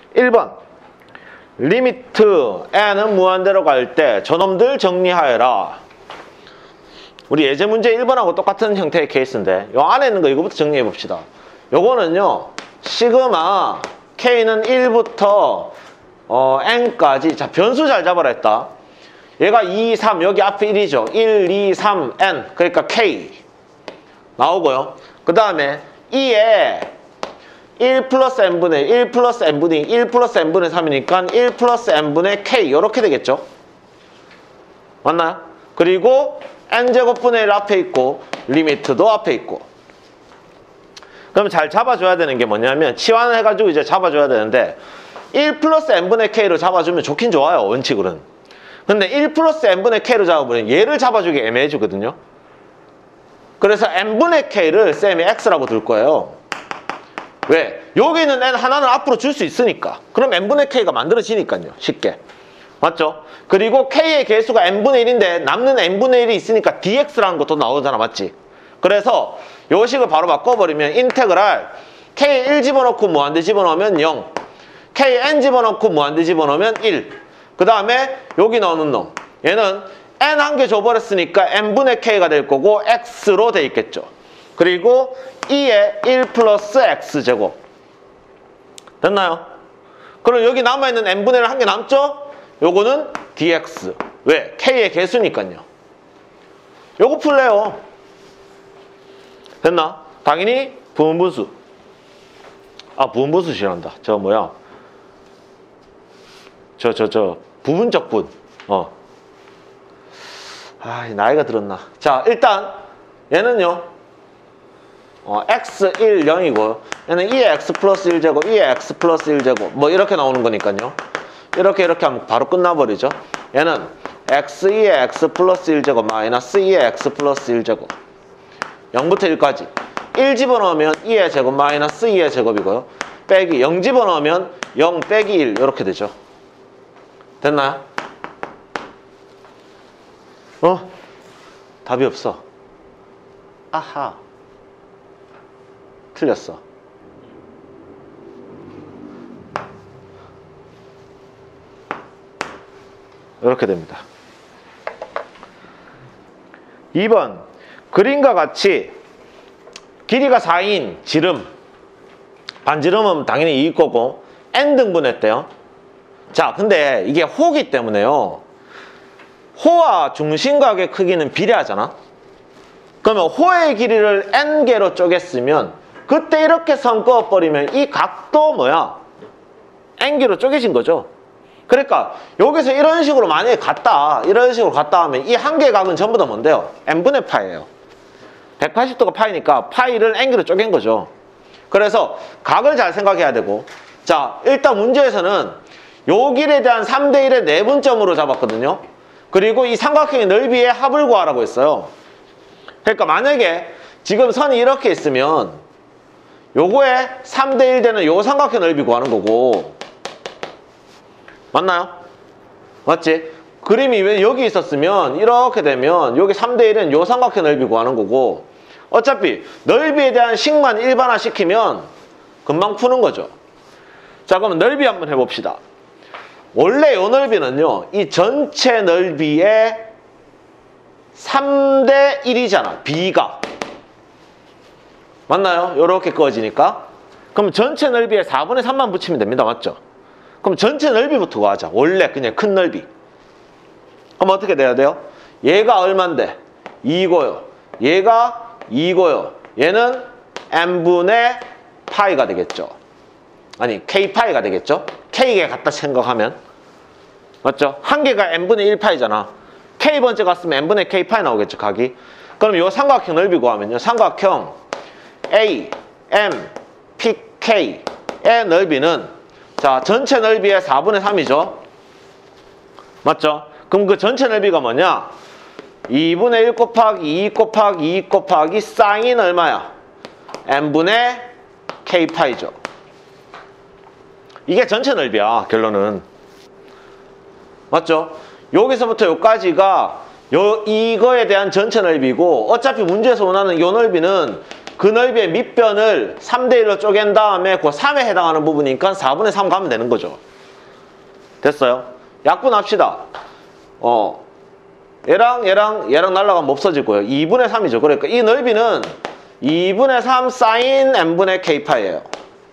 1번 리미트 n은 무한대로 갈 때 저놈들 정리하여라. 우리 예제 문제 1번하고 똑같은 형태의 케이스인데 요 안에 있는 거 이거부터 정리해 봅시다. 요거는요 시그마 k는 1부터 n까지. 자, 변수 잘 잡아라 했다. 얘가 2, 3 여기 앞에 1이죠 1, 2, 3, n 그러니까 k 나오고요. 그 다음에 2에 1 플러스 n분의 1 플러스 n분의 1 플러스 n분의 3이니까 1 플러스 n분의 k 이렇게 되겠죠. 맞나요? 그리고 n제곱분의 1 앞에 있고 리미트도 앞에 있고. 그럼 잘 잡아줘야 되는 게 뭐냐면 치환해가지고 이제 잡아줘야 되는데 1 플러스 n분의 k로 잡아주면 좋긴 좋아요 원칙으로는. 근데 1 플러스 n분의 k로 잡아보면 얘를 잡아주기 애매해지거든요. 그래서 n분의 k를 쌤이 x라고 둘 거예요. 왜? 여기 있는 n 하나는 앞으로 줄 수 있으니까. 그럼 n분의 k가 만들어지니까요. 쉽게. 맞죠? 그리고 k의 개수가 n분의 1인데 남는 n분의 1이 있으니까 dx라는 것도 나오잖아. 맞지? 그래서 요 식을 바로 바꿔버리면 인테그랄 k 1 집어넣고 무한대 집어넣으면 0 k n 집어넣고 무한대 집어넣으면 1 그 다음에 여기 나오는 놈 얘는 n 한 개 줘버렸으니까 n분의 k가 될 거고 x로 돼 있겠죠. 그리고 2에 1 플러스 x제곱 됐나요? 그럼 여기 남아있는 n분의 1 한 개 남죠? 요거는 dx. 왜? k의 개수니까요. 요거 풀래요. 됐나? 당연히 부분분수. 아, 부분분수 싫어한다. 저 뭐야? 부분적 분. 아, 나이가 들었나. 자, 일단 얘는요. x 1, 0이고 얘는 2의 x 플러스 1제곱, 2의 x 플러스 1제곱 뭐 이렇게 나오는 거니까요. 이렇게 하면 바로 끝나버리죠. 얘는 x 2의 x 플러스 1제곱 마이너스 2의 x 플러스 1제곱 0부터 1까지 1 집어넣으면 2의 제곱 마이너스 2의 제곱이고요. 빼기 0 집어넣으면 0 빼기 1 이렇게 되죠. 됐나요? 답이 없어. 아하. 틀렸어. 이렇게 됩니다. 2번 그림과 같이 길이가 4인 지름 반지름은 당연히 2일 거고 n등분했대요. 자, 근데 이게 호기 때문에요. 호와 중심각의 크기는 비례하잖아. 그러면 호의 길이를 n개로 쪼갰으면 그때 이렇게 선 그어버리면 이 각도 뭐야? n개로 쪼개진 거죠. 그러니까 여기서 이런 식으로 만약에 갔다 이런 식으로 갔다 하면 이 한 개의 각은 전부 다 뭔데요? n분의 파이예요. 180도가 파이니까 파이를 n개로 쪼갠 거죠. 그래서 각을 잘 생각해야 되고. 자, 일단 문제에서는 요 길에 대한 3대 1의 내분점으로 잡았거든요. 그리고 이 삼각형의 넓이의 합을 구하라고 했어요. 그러니까 만약에 지금 선이 이렇게 있으면 요거에 3대 1 되는 요 삼각형 넓이 구하는 거고. 맞나요? 맞지? 그림이 왜 여기 있었으면 이렇게 되면 여기 3대 1은 요 삼각형 넓이 구하는 거고. 어차피 넓이에 대한 식만 일반화 시키면 금방 푸는 거죠. 자, 그러면 넓이 한번 해봅시다. 원래 요 넓이는요 이 전체 넓이의 3대 1이잖아. B가 맞나요? 요렇게 그어지니까. 그럼 전체 넓이에 4분의 3만 붙이면 됩니다. 맞죠? 그럼 전체 넓이부터 구하자. 원래 그냥 큰 넓이. 그럼 어떻게 돼야 돼요? 얘가 얼만데? 2고요. 얘가 2고요. 얘는 n분의 파이가 되겠죠. 아니 k파이가 되겠죠. k에 갖다 생각하면. 맞죠? 한 개가 n분의 1파이잖아. k번째 갔으면 n분의 k파이 나오겠죠. 각이. 그럼 이 삼각형 넓이 구하면요. 삼각형 A, M, P, K의 넓이는 자 전체 넓이의 4분의 3이죠. 맞죠? 그럼 그 전체 넓이가 뭐냐? 2분의 1 곱하기 2 곱하기 2 곱하기 사인 얼마야? n분의 k파이죠. 이게 전체 넓이야. 결론은. 맞죠? 여기서부터 여기까지가 이거에 대한 전체 넓이고 어차피 문제에서 원하는 이 넓이는 그 넓이의 밑변을 3대 1로 쪼갠 다음에 그 3에 해당하는 부분이니까 4분의 3 가면 되는 거죠. 됐어요? 약분합시다. 얘랑 날라가면 없어지고요. 2분의 3이죠. 그러니까 이 넓이는 2분의 3 사인 n분의 k파이예요.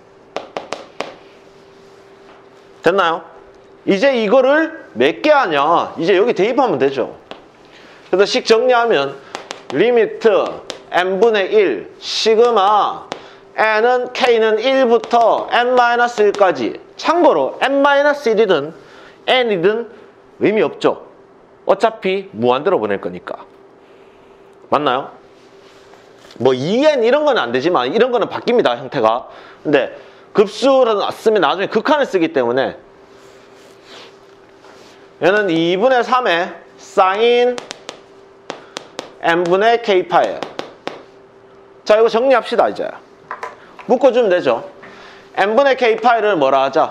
됐나요? 이제 이거를 몇 개 하냐? 이제 여기 대입하면 되죠. 그래서 식 정리하면 리미트 n분의 1 시그마 n은 k는 1부터 n-1까지. 참고로 n-1이든 n이든 의미 없죠. 어차피 무한대로 보낼 거니까. 맞나요? 뭐 2n 이런 거는 안 되지만 이런 거는 바뀝니다, 형태가. 근데 급수를 쓰면 나중에 극한을 쓰기 때문에 얘는 2분의 3의 사인 n분의 k파예요. 자, 이거 정리합시다. 이제 묶어주면 되죠. n분의 k파이를 뭐라 하자?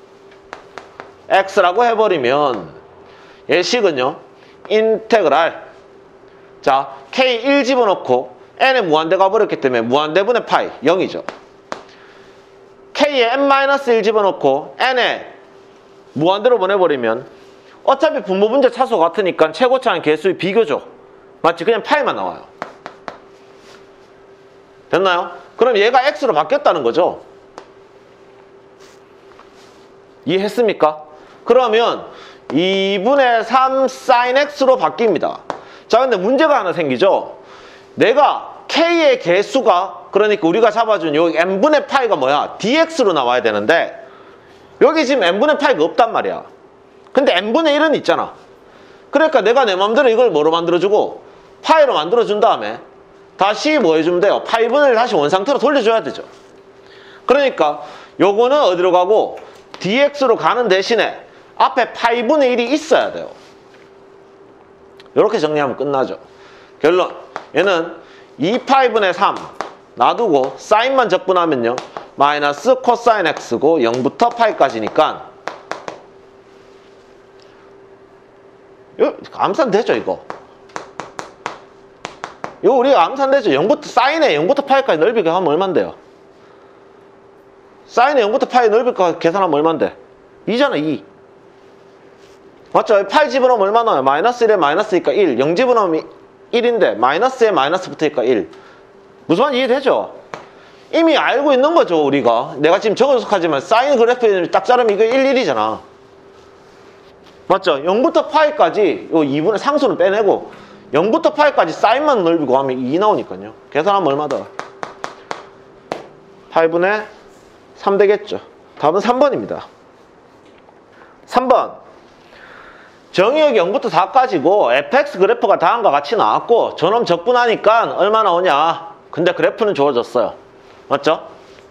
x라고 해버리면 얘 식은요 인테그랄, 자 k 1 집어넣고 n에 무한대 가버렸기 때문에 무한대분의 파이 0이죠. k에 n-1 집어넣고 n에 무한대로 보내버리면 어차피 분모분자 차수 같으니까 최고차는 개수의 비교죠. 맞지? 그냥 파이만 나와요. 됐나요? 그럼 얘가 x로 바뀌었다는 거죠. 이해했습니까? 그러면 2분의 3 sin x로 바뀝니다. 자, 근데 문제가 하나 생기죠. 내가 k의 개수가, 그러니까 우리가 잡아준 여기 n분의 파이가 뭐야? dx로 나와야 되는데 여기 지금 n분의 파이가 없단 말이야. 근데 n분의 1은 있잖아. 그러니까 내가 내 맘대로 이걸 뭐로 만들어주고 파이로 만들어준 다음에 다시 뭐 해주면 돼요? 파이분의 1 다시 원상태로 돌려줘야 되죠. 그러니까 요거는 어디로 가고 dx로 가는 대신에 앞에 파이분의 1이 있어야 돼요. 이렇게 정리하면 끝나죠. 결론, 얘는 2파이분의 3 놔두고 사인만 적분하면요 마이너스 코사인 x고 0부터 파이까지니까 이거 암산되죠. 이거 우리가 암산되죠. 0부터 사인에 0부터 파이까지 넓이가 하면 얼만데요? 사인에 0부터 파이 넓이가 계산하면 얼만데? 2잖아. 2 맞죠? 파이 집어넣으면 얼마 나와요? 마이너스 1에 마이너스니까 1 0 집어넣으면 1인데 마이너스에 마이너스 붙으니까 1 무슨 말인지 이해되죠? 이미 알고 있는 거죠. 우리가 내가 지금 적어서 하지만 사인 그래프에 딱 자르면 이거 1, 1이잖아. 맞죠? 0부터 파이까지 요 2분의 상수는 빼내고 0부터 파이까지 사인만 넓이고 하면 2 나오니까요. 계산하면 얼마다? 8분의 3 되겠죠. 답은 3번입니다. 3번 정의역이 0부터 4까지고 fx 그래프가 다음과 같이 나왔고 저놈 적분하니까 얼마 나오냐? 근데 그래프는 주어졌어요. 맞죠?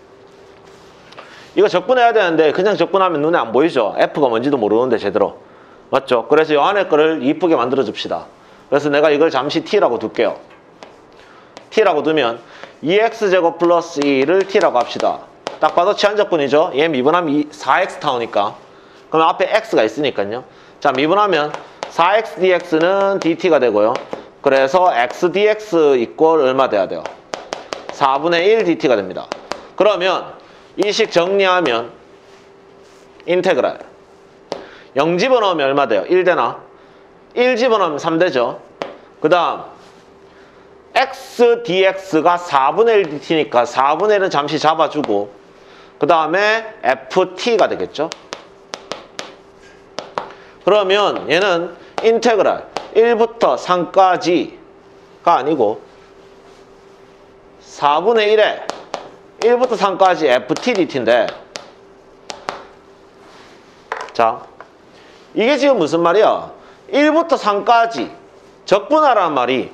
이거 적분해야 되는데 그냥 적분하면 눈에 안 보이죠? f가 뭔지도 모르는데 제대로. 맞죠? 그래서 이 안에 거를 이쁘게 만들어 줍시다. 그래서 내가 이걸 잠시 t라고 둘게요. t라고 두면 2x제곱 플러스 2를 t라고 합시다. 딱 봐도 치환적분이죠? 얘 미분하면 4x 나오니까. 그럼 앞에 x가 있으니까요. 자, 미분하면 4x dx는 dt가 되고요. 그래서 x dx 이꼴 얼마 돼야 돼요? 4분의 1 dt가 됩니다. 그러면 이 식 정리하면 인테그랄 0 집어넣으면 얼마 돼요? 1 되나? 1 집어넣으면 3 되죠. 그 다음 x dx가 4분의 1 dt니까 4분의 1은 잠시 잡아주고 그 다음에 ft가 되겠죠. 그러면 얘는 인테그랄 1부터 3까지가 아니고 4분의 1에 1부터 3까지 ft dt인데 자, 이게 지금 무슨 말이야? 1부터 3까지 적분하라는 말이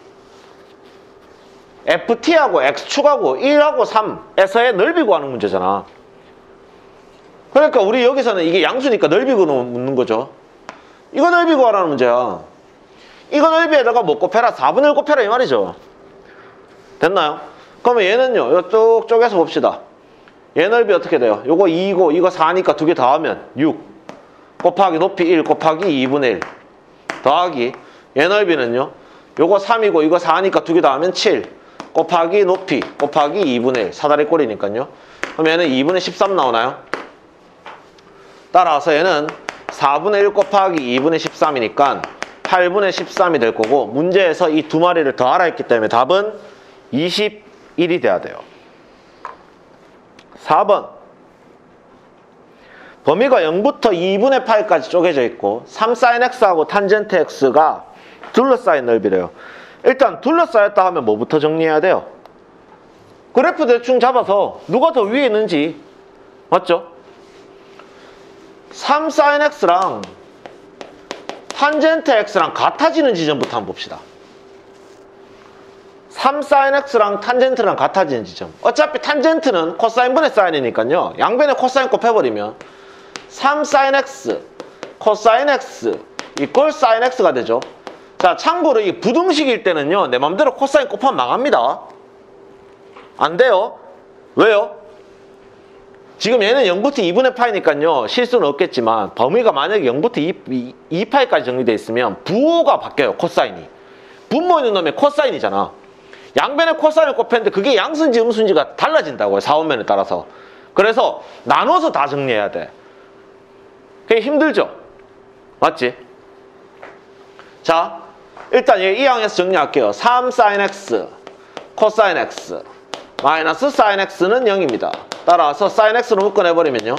ft하고 x축하고 1하고 3에서의 넓이 구하는 문제잖아. 그러니까 우리 여기서는 이게 양수니까 넓이 묻는 거죠. 이거 넓이 구하라는 문제야. 이거 넓이에다가 뭐 곱해라? 4분의 1 곱해라 이 말이죠. 됐나요? 그러면 얘는요. 이거 쭉 쪼개서 봅시다. 얘 넓이 어떻게 돼요? 요거 2고 이거 4니까 두 개 더하면 6 곱하기 높이 1 곱하기 2분의 1 더하기 얘 넓이는요. 요거 3이고 이거 4니까 두 개 더하면 7 곱하기 높이 곱하기 2분의 1 사다리 꼴이니까요. 그럼 얘는 2분의 13 나오나요? 따라서 얘는 4분의 1 곱하기 2분의 13이니까 8분의 13이 될 거고, 문제에서 이 두 마리를 더하라 했기 때문에 답은 21이 돼야 돼요. 4번. 범위가 0부터 2분의 파이까지 쪼개져 있고 3sin x하고 탄젠트 x가 둘러싸인 넓이래요. 일단 둘러싸였다 하면 뭐부터 정리해야 돼요? 그래프 대충 잡아서 누가 더 위에 있는지, 맞죠? 3sin x랑 탄젠트 x랑 같아지는 지점부터 한번 봅시다. 3sin x랑 탄젠트랑 같아지는 지점. 어차피 탄젠트는 코사인 분의 사인이니까요. 양변에 코사인 곱해버리면 3sin x 코사인 x 이꼴 sin x가 되죠. 자, 참고로 이 부등식일 때는요, 내 맘대로 코사인 곱하면 망합니다. 안 돼요. 왜요? 지금 얘는 0부터 2분의 파이니까요, 실수는 없겠지만 범위가 만약에 0부터 2파이까지 정리되어 있으면 부호가 바뀌어요. 코사인이 분모 있는 놈의 코사인이잖아. 양변에 코사인을 곱했는데 그게 양수인지 음수인지가 달라진다고요, 사원면에 따라서. 그래서 나눠서 다 정리해야 돼. 그게 힘들죠? 맞지? 자, 일단 이 항에서 정리할게요. 3sin x 코사인 x 마이너스 sin x는 0입니다. 따라서 sin x로 묶어내버리면요,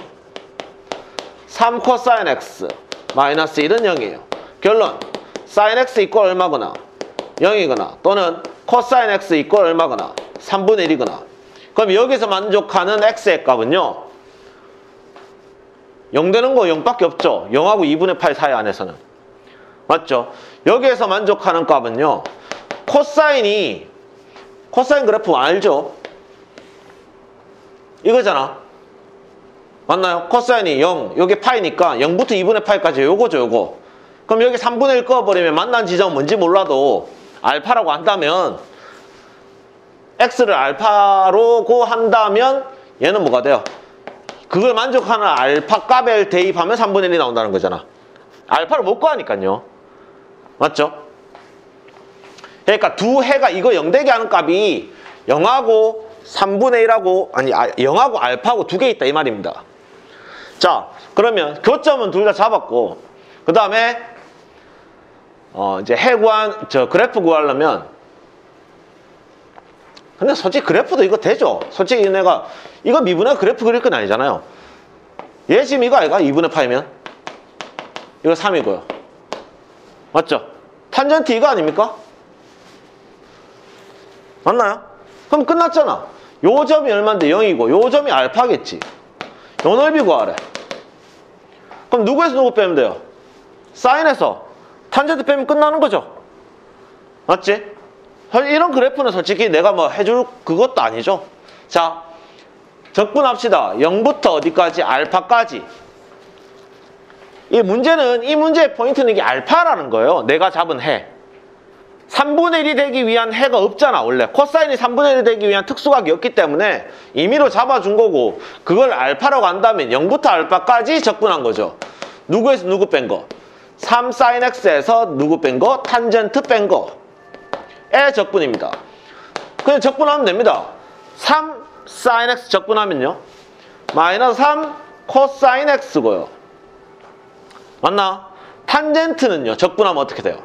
3 코사인 x 마이너스 1은 0이에요. 결론, sin x 이꼴 얼마거나 0이거나 또는 코사인 x 이꼴 얼마거나 3분의 1이거나. 그럼 여기서 만족하는 x의 값은요, 0 되는 거 0밖에 없죠. 0하고 2분의 8 사이 안에서는. 맞죠? 여기에서 만족하는 값은요, 코사인 그래프 알죠? 이거잖아. 맞나요? 코사인이 0, 요게 파이니까 0부터 2분의 파이까지 요거죠, 요거. 그럼 여기 3분의 1 꺼버리면 만난 지점은 뭔지 몰라도 알파라고 한다면, x를 알파로고 한다면 얘는 뭐가 돼요? 그걸 만족하는 알파 값을 대입하면 3분의 1이 나온다는 거잖아. 알파를 못 구하니까요. 맞죠? 그러니까 두 해가 이거 0 되게 하는 값이 0하고 3분의 1하고, 아니 0하고 알파하고 두 개 있다 이 말입니다. 자, 그러면 교점은 둘 다 잡았고, 그 다음에 이제 그래프 구하려면, 근데 솔직히 그래프도 이거 되죠? 솔직히 내가 이거 미분의 그래프 그릴 건 아니잖아요. 얘 지금 이거 아이가? 2분의 파이면 이거 3이고요. 맞죠? 탄젠트 이거 아닙니까? 맞나요? 그럼 끝났잖아. 요 점이 얼마인데 0이고 요 점이 알파겠지. 요 넓이 구하래. 그럼 누구에서 누구 빼면 돼요? 사인에서 탄젠트 빼면 끝나는 거죠. 맞지? 이런 그래프는 솔직히 내가 뭐 해줄 그것도 아니죠. 자, 적분합시다. 0부터 어디까지? 알파까지. 이 문제의 포인트는 이게 알파라는 거예요. 내가 잡은 해. 3분의 1이 되기 위한 해가 없잖아, 원래. 코사인이 3분의 1이 되기 위한 특수각이 없기 때문에 임의로 잡아준 거고, 그걸 알파라고 한다면 0부터 알파까지 적분한 거죠. 누구에서 누구 뺀 거? 3sin x에서 누구 뺀 거? 탄젠트 뺀 거. 의 적분입니다. 그냥 적분하면 됩니다. 3sin x 적분하면요, 마이너스 3 코사인 x고요. 맞나? 탄젠트는요, 적분하면 어떻게 돼요?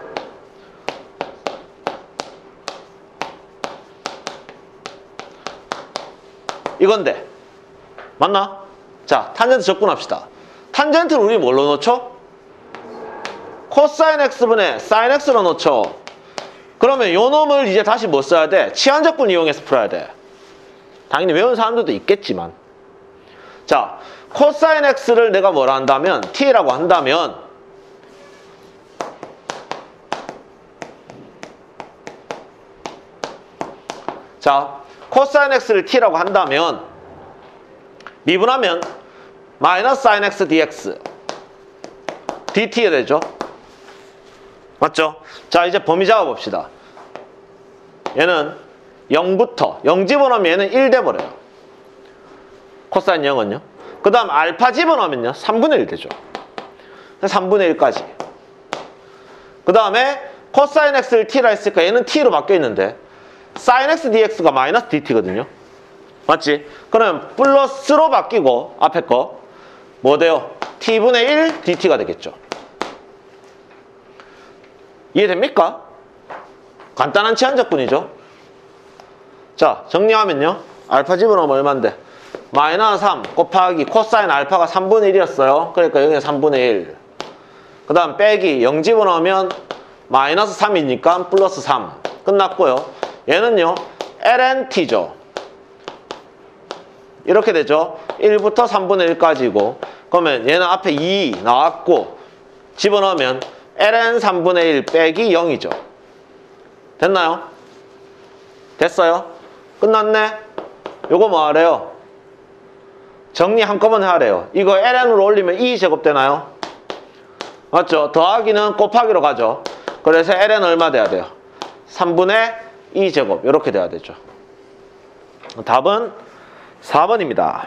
이건데. 맞나? 자, 탄젠트 적분합시다. 탄젠트를 우리 뭘로 넣죠? 코사인 x분의 sin x로 넣죠. 그러면 요 놈을 이제 다시 뭐 써야 돼? 치환적분 이용해서 풀어야 돼. 당연히 외운 사람들도 있겠지만. 자, 코사인 x를 내가 뭐라 한다면, t라고 한다면, 자, 코사인 x를 t라고 한다면 미분하면 마이너스 sin x dx dt가 되죠. 맞죠? 자, 이제 범위 잡아봅시다. 얘는 0부터 0 집어넣으면 얘는 1 돼버려요. 코사인 0은요. 그 다음 알파 집어넣으면요 3분의 1 되죠. 3분의 1까지. 그 다음에 코사인 x를 t라 했으니까 얘는 t로 바뀌어 있는데 sin x dx가 마이너스 dt거든요. 맞지? 그럼 플러스로 바뀌고 앞에 거 뭐 돼요? t분의 1 dt가 되겠죠. 이해됩니까? 간단한 치환적분이죠. 자, 정리하면요. 알파 집어넣으면 얼만데? 마이너스 3 곱하기 코사인 알파가 3분의 1이었어요. 그러니까 여기는 3분의 1. 그 다음 빼기 0 집어넣으면 마이너스 3이니까 플러스 3. 끝났고요. 얘는요. lnt죠. 이렇게 되죠. 1부터 3분의 1까지고 그러면 얘는 앞에 2 나왔고 집어넣으면 ln 3분의 1 빼기 0이죠. 됐나요? 됐어요? 끝났네? 요거 뭐 하래요? 정리 한꺼번에 하래요. 이거 ln으로 올리면 2제곱 되나요? 맞죠? 더하기는 곱하기로 가죠. 그래서 ln 얼마 돼야 돼요? 3분의 2제곱 이렇게 돼야 되죠. 답은 4번입니다.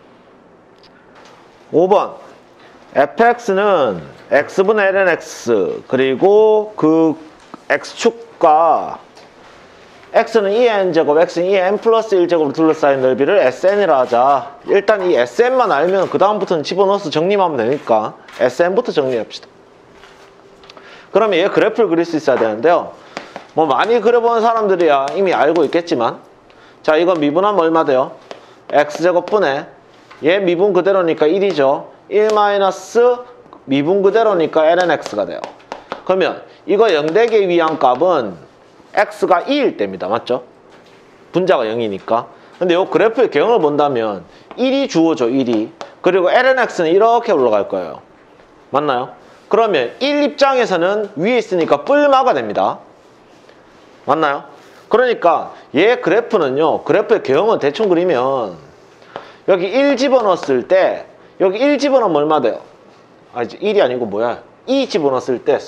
5번 fx는 x분의 ln x 그리고 그 x축과 x는 2n제곱, x는 2n 플러스 1제곱으로 둘러싸인 넓이를 sn이라 하자. 일단 이 sn만 알면 그 다음부터는 집어넣어서 정리하면 되니까 sn부터 정리합시다. 그러면 얘 그래프를 그릴 수 있어야 되는데요. 뭐 많이 그려본 사람들이야 이미 알고 있겠지만 자, 이거 미분하면 얼마 돼요? x제곱분에 얘 미분 그대로니까 1이죠. 1 마이너스 미분 그대로니까 lnx가 돼요. 그러면 이거 0되기 위한 값은 x가 2일 때입니다. 맞죠? 분자가 0이니까. 근데 이 그래프의 개형을 본다면 1이 주어져 1이. 그리고 lnx는 이렇게 올라갈 거예요. 맞나요? 그러면 1 입장에서는 위에 있으니까 뿔마가 됩니다. 맞나요? 그러니까 얘 그래프는요. 그래프의 개형은 대충 그리면 여기 1 집어넣었을 때 여기 1 집어넣으면 얼마 돼요? 아, 이제 1이 아니고 뭐야? 2 집어넣었을 때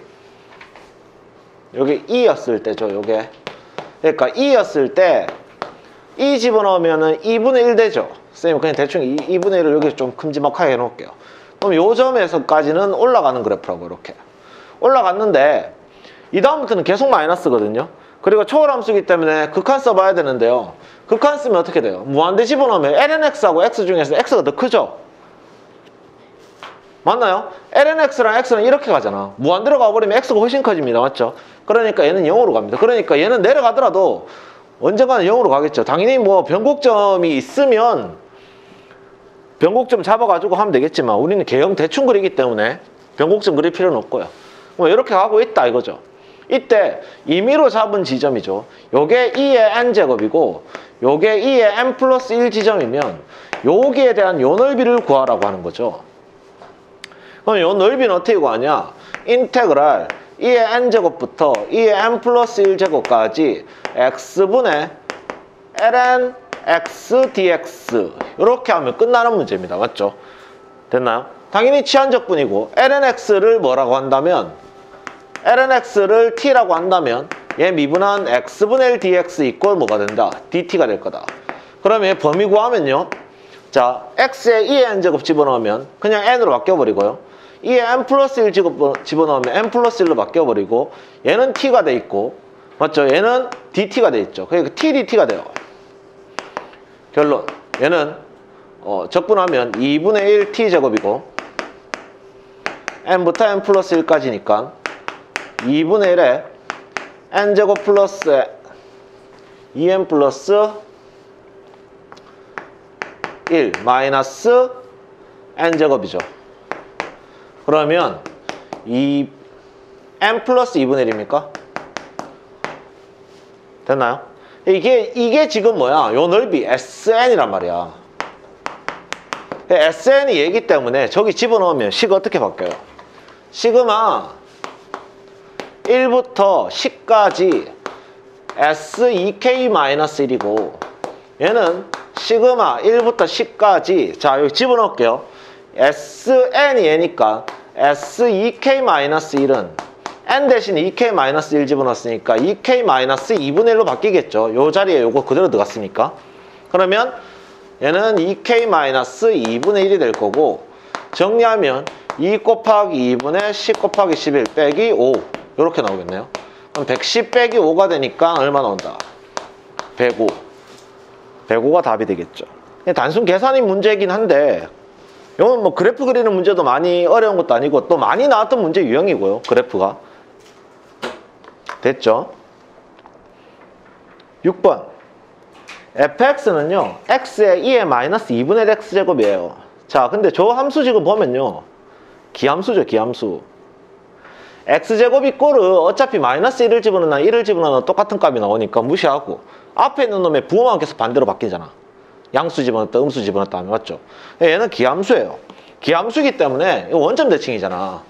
여기 2였을 때죠. 요게. 그러니까 2였을 때 2 집어넣으면은 2분의 1 되죠. 선생님 그냥 대충 2분의 1을 여기 좀 큼지막하게 해놓을게요. 그럼 요 점에서까지는 올라가는 그래프라고 이렇게. 올라갔는데 이 다음부터는 계속 마이너스거든요. 그리고 초월함수기 때문에 극한 써봐야 되는데요. 극한 쓰면 어떻게 돼요? 무한대 집어넣으면 lnx하고 x 중에서 x가 더 크죠? 맞나요? lnx랑 x는 이렇게 가잖아. 무한대로 가버리면 x가 훨씬 커집니다. 맞죠? 그러니까 얘는 0으로 갑니다. 그러니까 얘는 내려가더라도 언젠가는 0으로 가겠죠. 당연히 뭐 변곡점이 있으면 변곡점 잡아가지고 하면 되겠지만 우리는 개형 대충 그리기 때문에 변곡점 그릴 필요는 없고요. 뭐 이렇게 가고 있다 이거죠. 이때 임의로 잡은 지점이죠. 요게 2의 n제곱이고 요게 2의 n 플러스 1 지점이면 여기에 대한 요 넓이를 구하라고 하는 거죠. 그럼 요 넓이는 어떻게 구하냐? 인테그랄 2의 n제곱부터 2의 n 플러스 1제곱까지 x분의 ln x dx 이렇게 하면 끝나는 문제입니다. 맞죠? 됐나요? 당연히 치환적분이고 ln x를 뭐라고 한다면 ln x를 t라고 한다면 얘 미분한 x분의 1 dx 이꼴 뭐가 된다? dt가 될 거다. 그러면 범위 구하면요. 자, x에 2의 n제곱 집어넣으면 그냥 n으로 바뀌어버리고요. 2의 n 플러스 1 집어넣으면 n 플러스 1로 바뀌어버리고 얘는 t가 돼 있고 맞죠? 얘는 dt가 돼 있죠. 그러니까 t dt가 돼요. 결론. 얘는 적분하면 2분의 1 t제곱이고 n부터 n 플러스 1까지니까 2분의 1에 n제곱 플러스 2n 플러스 1 마이너스 n제곱이죠. 그러면 n 플러스 2분의 1입니까? 됐나요? 이게 지금 뭐야? 요 넓이 SN이란 말이야. SN이 얘기 때문에 저기 집어넣으면 식 어떻게 바뀌어요? 시그마 1부터 10까지 SEK-1이고 얘는 시그마 1부터 10까지 자 여기 집어넣을게요. SN이 얘니까 SEK-1은 n 대신 EK-1 집어넣었으니까 EK-2분의 1로 바뀌겠죠. 요 자리에 요거 그대로 들어갔으니까. 그러면 얘는 EK-2분의 1이 될 거고 정리하면 2 곱하기 2분의 10 곱하기 11 빼기 5 이렇게 나오겠네요. 그럼 110 빼기 5가 되니까 얼마 나온다? 105. 105가 답이 되겠죠. 단순 계산이 문제이긴 한데 이건 뭐 그래프 그리는 문제도 많이 어려운 것도 아니고 또 많이 나왔던 문제 유형이고요. 그래프가. 됐죠? 6번. fx는요. x의 2의 마이너스 2분의 1 x제곱이에요. 자, 근데 저 함수 지금 보면요. 기함수죠, 기함수. x제곱이 꼴을 어차피 마이너스 1을 집어넣나 1을 집어넣나 똑같은 값이 나오니까 무시하고 앞에 있는 놈의 부호만 계속 반대로 바뀌잖아. 양수 집어넣었다 음수 집어넣었다 하면 맞죠? 얘는 기함수예요. 기함수이기 때문에 이거 원점 대칭이잖아.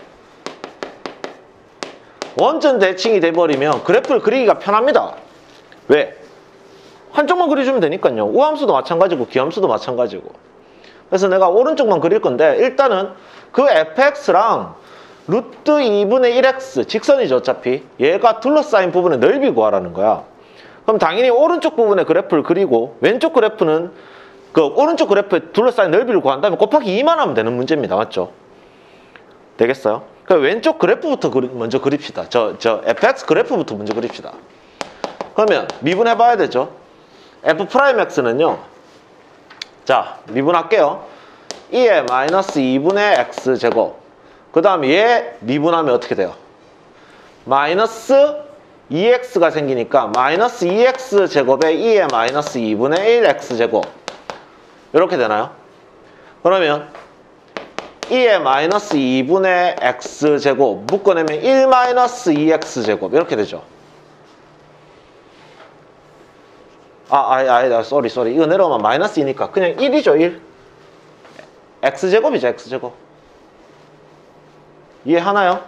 원점 대칭이 돼버리면 그래프를 그리기가 편합니다. 왜? 한쪽만 그려주면 되니까요. 우함수도 마찬가지고 기함수도 마찬가지고. 그래서 내가 오른쪽만 그릴 건데 일단은 그 fx랑 루트 2분의 1x 직선이죠 어차피. 얘가 둘러싸인 부분의 넓이 구하라는 거야. 그럼 당연히 오른쪽 부분의 그래프를 그리고 왼쪽 그래프는 그 오른쪽 그래프에 둘러싸인 넓이를 구한 다음에 곱하기 2만 하면 되는 문제입니다. 맞죠? 되겠어요? 그럼 왼쪽 그래프부터 먼저 그립시다. 저 fx 그래프부터 먼저 그립시다. 그러면 미분해봐야 되죠. f'x는요. 자, 미분할게요. 2의 마이너스 2분의 x제곱. 그 다음에 얘 미분하면 어떻게 돼요? 마이너스 2x가 생기니까 마이너스 2x제곱에 2의 마이너스 2분의 1x제곱. 이렇게 되나요? 그러면 2의 마이너스 2분의 x제곱 묶어내면 1 마이너스 2x제곱 이렇게 되죠. 쏘리. 이거 내려오면 마이너스 2니까 그냥 1이죠, 1. x제곱이죠, x제곱. 이해하나요?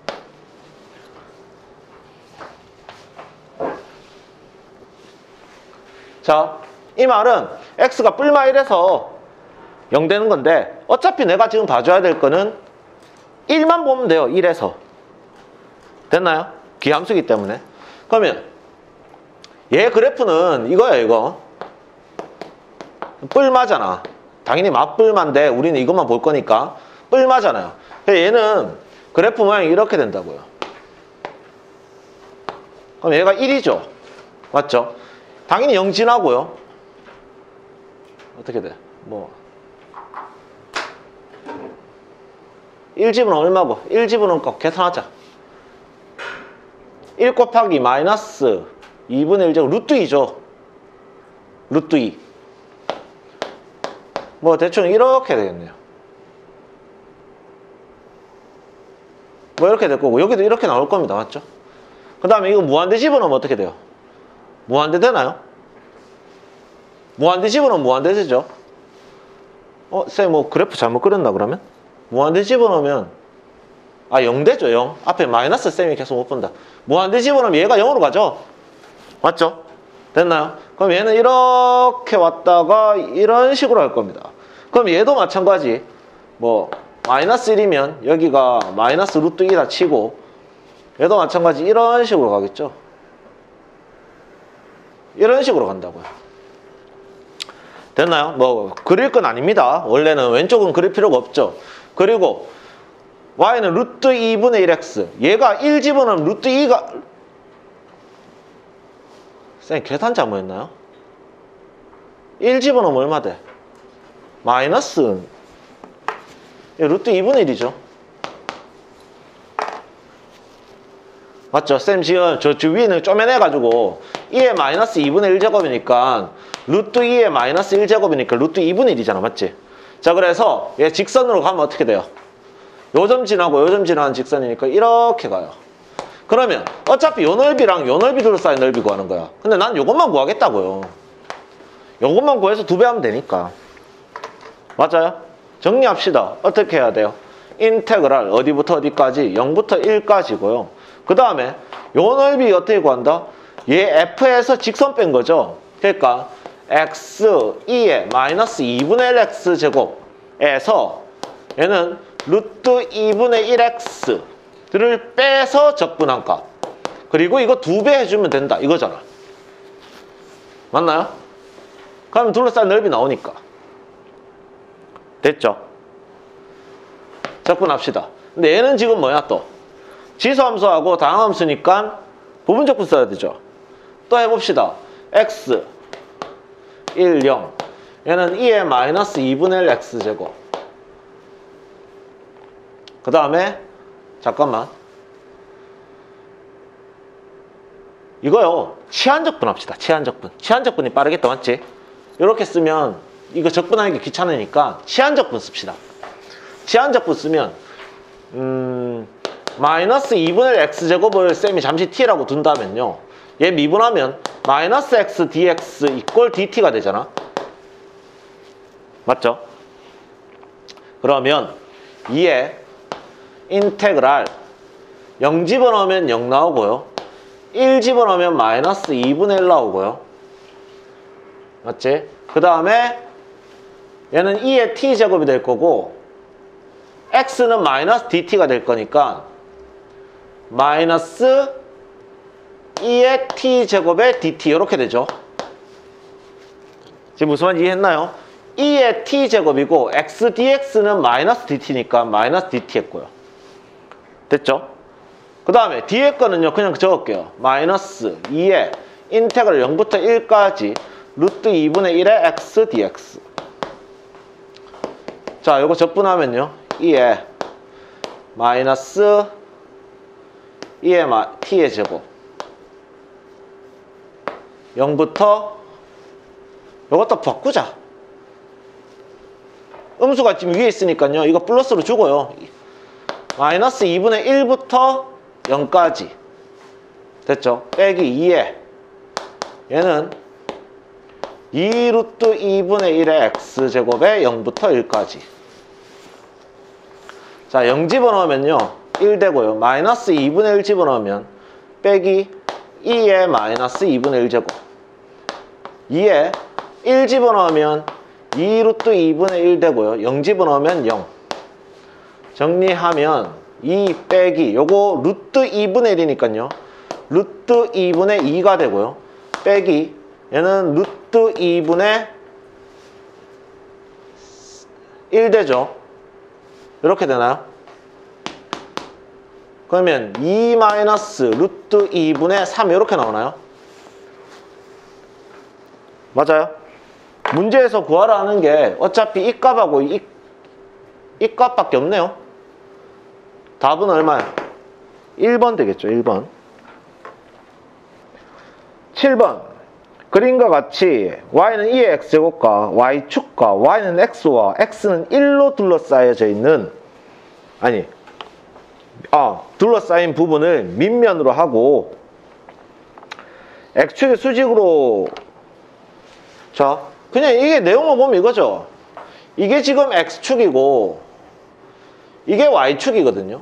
자, 이 말은 x가 뿔마 1에서 0 되는 건데 어차피 내가 지금 봐줘야 될 거는 1만 보면 돼요. 1에서. 됐나요? 기함수기 때문에. 그러면 얘 그래프는 이거야, 이거. 뿔마잖아. 당연히 맞뿔마인데 우리는 이것만 볼 거니까 뿔마잖아요. 얘는 그래프 모양이 이렇게 된다고요. 그럼 얘가 1이죠. 맞죠? 당연히 0 지나고요. 어떻게 돼? 1집은 얼마고? 1집은 꼭 계산하자. 1 곱하기 마이너스 2분의 1제곱 루트 2죠. 루트 2. 대충 이렇게 되겠네요. 이렇게 될 거고 여기도 이렇게 나올 겁니다. 맞죠? 그 다음에 이거 무한대 집어넣으면 어떻게 돼요? 무한대 되나요? 무한대 집어넣으면 무한대 되죠? 쌤 그래프 잘못 그렸나 그러면? 무한대 집어넣으면 0 되죠. 0. 앞에 마이너스 쌤이 계속 못 본다. 무한대 집어넣으면 얘가 0으로 가죠? 맞죠? 됐나요? 그럼 얘는 이렇게 왔다가 이런 식으로 할 겁니다. 그럼 얘도 마찬가지. 마이너스 1이면 여기가 마이너스 루트 2다 치고 얘도 마찬가지 이런 식으로 가겠죠. 이런 식으로 간다고요. 됐나요? 그릴 건 아닙니다. 원래는 왼쪽은 그릴 필요가 없죠. 그리고 y는 루트 2분의 1x. 얘가 1 집어넣으면 루트 2가 쌤 계산 잘못했나요? 1 집어넣으면 얼마 돼? 마이너스 루트 2분의 1이죠. 맞죠? 쌤 지금 저 위에는 쪼매내가지고 2의 마이너스 2분의 1제곱이니까 루트 2의 마이너스 1제곱이니까 루트 2분의 1이잖아. 맞지? 자, 그래서 얘 직선으로 가면 어떻게 돼요? 요점 지나고 요점 지나는 직선이니까 이렇게 가요. 그러면 어차피 요 넓이랑 요 넓이 둘러싸인 넓이 구하는 거야. 근데 난 요것만 구하겠다고요. 요것만 구해서 2배 하면 되니까. 맞아요? 정리합시다. 어떻게 해야 돼요? 인테그랄 어디부터 어디까지? 0부터 1까지고요. 그 다음에 요 넓이 어떻게 구한다? 얘 f에서 직선 뺀 거죠. 그러니까 x 2의 마이너스 2분의 1 x 제곱에서 얘는 루트 2분의 1x를 빼서 적분한 값. 그리고 이거 2배 해주면 된다. 이거잖아. 맞나요? 그러면 둘러싼 넓이 나오니까. 됐죠? 적분합시다. 근데 얘는 지금 뭐야 또? 지수함수하고 다항함수니까 부분적분 써야 되죠. 또 해봅시다. x 1, 0. 얘는 2의 마이너스 2분의 1 x제곱. 그 다음에 잠깐만. 이거요. 치환적분 합시다. 치환적분. 치환적분이 빠르겠다. 맞지? 이렇게 쓰면 이거 적분하는 게 귀찮으니까 치환적분 씁시다. 치환적분 쓰면 마이너스 2분의 1 x제곱을 쌤이 잠시 t라고 둔다면요. 얘 미분하면 마이너스 x dx 이꼴 dt가 되잖아. 맞죠? 그러면 2에 인테그랄 0 집어넣으면 0 나오고요. 1 집어넣으면 마이너스 2분의 1 나오고요. 맞지? 그 다음에 얘는 2의 t제곱이 될 거고 x는 마이너스 dt가 될 거니까 마이너스 2의 t제곱의 dt 이렇게 되죠. 지금 무슨 말인지 이해했나요? 2의 t제곱이고 x dx는 마이너스 dt니까 마이너스 dt 했고요. 됐죠? 그 다음에 뒤에 거는요 그냥 적을게요. 마이너스 2의 인테그랄 0부터 1까지 루트 2분의 1의 x dx. 자, 요거 적분하면요 2의 마이너스 2의 t의 제곱 0부터 요것도 바꾸자. 음수가 지금 위에 있으니까요 이거 플러스로 주고요. 마이너스 2분의 1부터 0까지 됐죠? 빼기 2에 얘는 2 루트 2분의 1의 x제곱에 0부터 1까지. 자, 0 집어넣으면요 1 되고요. 마이너스 2분의 1 집어넣으면 빼기 2의 마이너스 2분의 1제곱. 2에 1 집어넣으면 2 루트 2분의 1 되고요. 0 집어넣으면 0. 정리하면 2 빼기 요거 루트 2분의 1이니까요. 루트 2분의 2가 되고요. 빼기 얘는 루트 2분의 1 되죠. 이렇게 되나요? 그러면 2 마이너스 루트 2분의 3 이렇게 나오나요? 맞아요? 문제에서 구하라 하는 게 어차피 이 값하고 이 값밖에 없네요. 답은 얼마야? 1번 되겠죠. 1번. 7번. 그림과 같이 y는 2의 x제곱과 y축과 y는 x와 x는 1로 둘러싸여져 있는 둘러싸인 부분을 밑면으로 하고 x축의 수직으로 자 그냥 이게 내용을 보면 이거죠. 이게 지금 x축이고 이게 y축이거든요.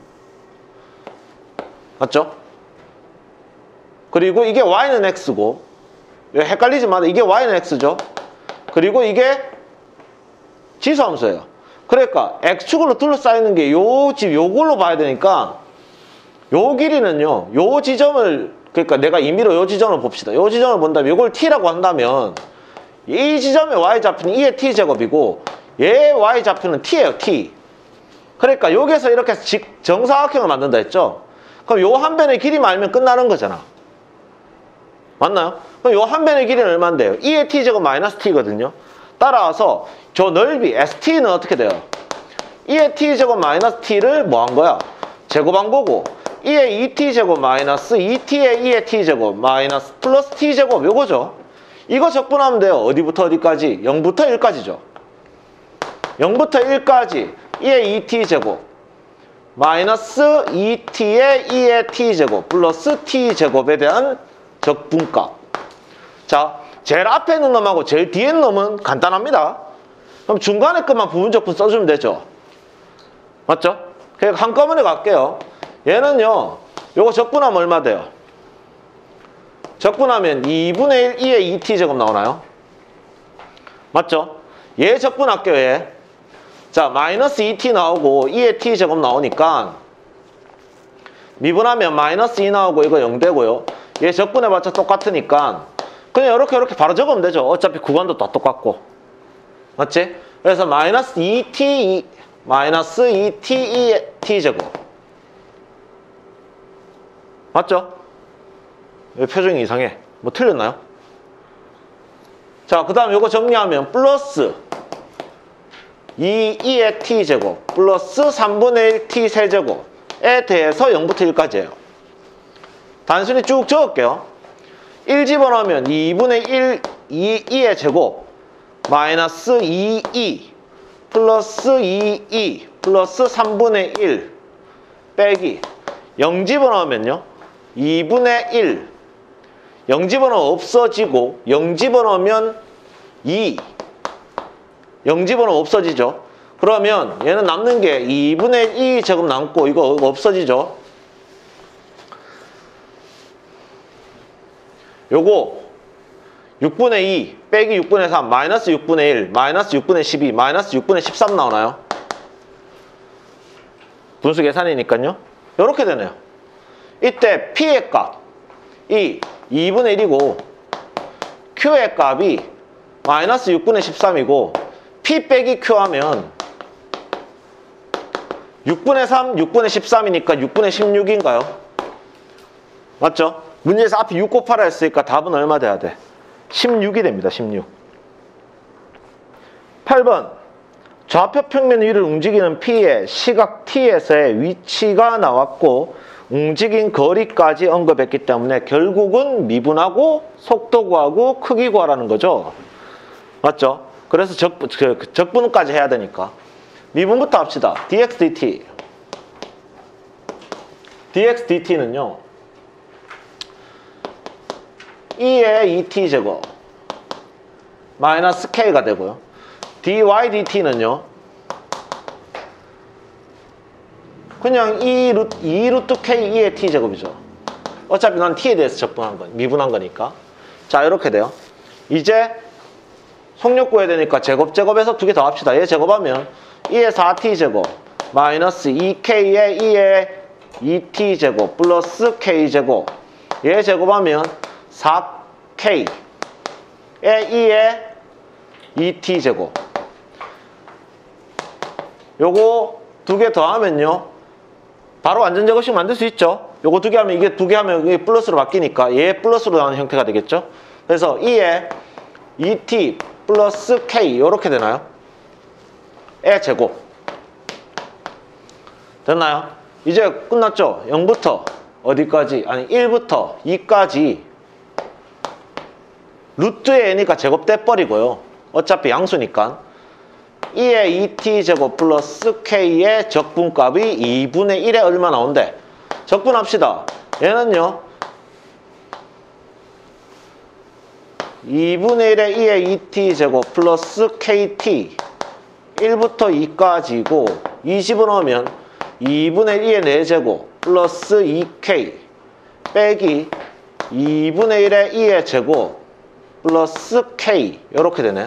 맞죠? 그리고 이게 y는 x고 헷갈리지 마. 이게 y는 x죠. 그리고 이게 지수함수예요. 그러니까 x축으로 둘러싸이는 게 요걸로 봐야 되니까 요 길이는요. 요 지점을 그러니까 내가 임의로 요 지점을 봅시다. 요 지점을 본다면 요걸 t라고 한다면 이 지점의 y좌표는 2의 t제곱이고 얘 y좌표는 t예요. t. 그러니까 여기서 이렇게 정사각형을 만든다 했죠. 그럼 요 한 변의 길이만 알면 끝나는 거잖아. 맞나요? 그럼 요 한 변의 길이는 얼마인데요? 2의 t제곱 마이너스 t거든요. 따라서 저 넓이 st는 어떻게 돼요? 2의 t제곱 마이너스 t를 뭐 한 거야? 제곱한 거고 2의 2t제곱 마이너스 2t의 2의 t제곱 마이너스 플러스 t제곱 요거죠. 이거 적분하면 돼요. 어디부터 어디까지? 0부터 1까지죠. 0부터 1까지 2의 2t제곱 마이너스 2t의 2의 t제곱 플러스 t제곱에 대한 적분값. 자, 제일 앞에 있는 놈하고 제일 뒤에 있는 놈은 간단합니다. 그럼 중간에 것만 부분적분 써주면 되죠. 맞죠? 그냥 한꺼번에 갈게요. 얘는요, 요거 적분하면 얼마 돼요? 적분하면 2분의 1, 2의 2t제곱 나오나요? 맞죠? 얘 적분할게요, 얘. 자, 마이너스 2t 나오고 2의 t제곱 나오니까 미분하면 마이너스 2 나오고 이거 0 되고요. 얘 적분해봤자 똑같으니까 그냥 이렇게 바로 적으면 되죠. 어차피 구간도 다 똑같고. 맞지? 그래서 마이너스 2t, 마이너스 2t, 2의 t제곱. 맞죠? 왜 표정이 이상해? 뭐 틀렸나요? 자, 그 다음 요거 정리하면 플러스 2의 t제곱 플러스 3분의 1 t 세제곱에 대해서 0부터 1까지예요. 단순히 쭉 적을게요. 1 집어넣으면 2분의 1 2의 제곱 마이너스 2e 플러스 2e 플러스 3분의 1 빼기 0 집어넣으면요 2분의 1 0 집어넣으면 없어지고 0 집어넣으면 2 0 집어넣으면 없어지죠. 그러면 얘는 남는 게 2분의 2 제곱 남고 이거 없어지죠. 요거 6분의 2 빼기 6분의 3 마이너스 6분의 1 마이너스 6분의 12 마이너스 6분의 13 나오나요? 분수 계산이니까요. 이렇게 되네요. 이때 P의 값이 2분의 1이고 Q의 값이 마이너스 6분의 13이고 P 빼기 Q 하면 6분의 3, 6분의 13이니까 6분의 16인가요? 맞죠? 문제에서 앞에 6 곱하라 했으니까 답은 얼마 돼야 돼? 16이 됩니다. 16. 8번 좌표 평면 위를 움직이는 P의 시각 T에서의 위치가 나왔고 움직인 거리까지 언급했기 때문에 결국은 미분하고 속도 구하고 크기 구하라는 거죠. 맞죠? 그래서 적분까지 해야 되니까 미분부터 합시다. dx dt dx dt는요 2의 2t 제곱 마이너스 k가 되고요. dy dt는요 그냥 2 루트 k 2의 t 제곱이죠. 어차피 난 t에 대해서 적분한 거 미분한 거니까. 자, 이렇게 돼요. 이제 속력 구해야 되니까 제곱해서 두 개 더 합시다. 얘 제곱하면 2의 4t 제곱 마이너스 2k의 2의 2t 제곱 플러스 k 제곱 얘 제곱하면 4k의 2의 2t 제곱 요거 두 개 더하면요 바로 완전 제곱식 만들 수 있죠. 요거 두 개 하면 이게 두 개 하면 이게 플러스로 바뀌니까 얘 플러스로 나오는 형태가 되겠죠. 그래서 2의 2t 플러스 k 요렇게 되나요? 의 제곱 됐나요? 이제 끝났죠? 0부터 어디까지? 아니 1부터 2까지 루트의 n이니까 제곱돼 버리고요. 어차피 양수니까 2의 2t 제곱 플러스 k의 적분값이 2분의 1에 얼마 나온대? 적분합시다. 얘는요 2분의 1의 2의 2t 제곱 플러스 kt 1부터 2까지고 2 집어넣으면 2분의 1의 4제곱 플러스 2k 빼기 2분의 1의 2의 제곱 플러스 k 이렇게 되네.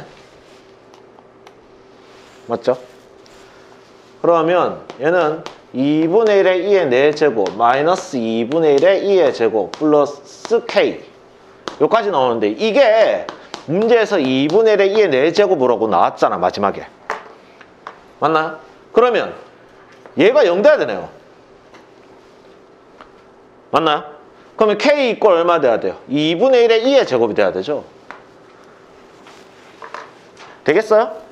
맞죠? 그러면 얘는 2분의 1의 2의 4제곱 마이너스 2분의 1의 2의 제곱 플러스 k 여기까지 나오는데 이게 문제에서 2분의 1의 2의 4제곱이라고 나왔잖아 마지막에. 맞나요? 그러면 얘가 0 돼야 되네요. 맞나요? 그러면 k 이꼴 얼마 돼야 돼요? 2분의 1의 2의 제곱이 돼야 되죠. 되겠어요?